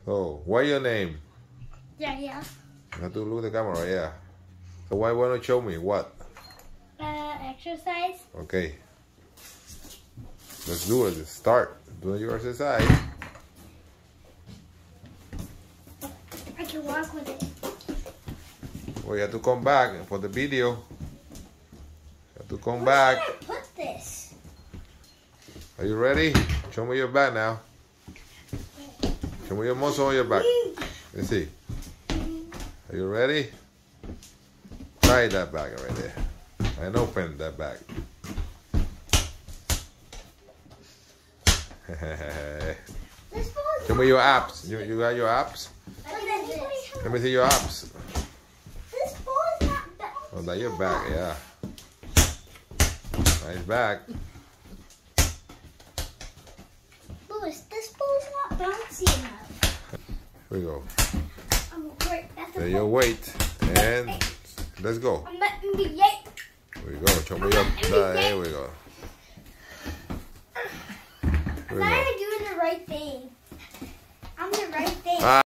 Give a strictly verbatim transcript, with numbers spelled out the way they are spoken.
So, what's your name? Yeah, yeah. You have to look at the camera, yeah. So why want to show me what? Uh, exercise. Okay. Let's do it. Start doing your exercise. I can walk with it. Well, you have to come back for the video. You have to come Where back. should I put this? Are you ready? Show me your back now. Show me your muscle on your back. Let's see. Are you ready? Try that back right there. And open that back. Show me your abs. You, you got your abs? Let me see your abs. This ball is not back. Oh, that your back, yeah. Nice back. Louis, this ball's not bouncy enough. Here we go. I'm great. That's There your weight. And let's go. I'm letting me yank. Here we go. Show me your. There we go. Here I'm we not go. even doing the right thing. I'm the right thing. Ah.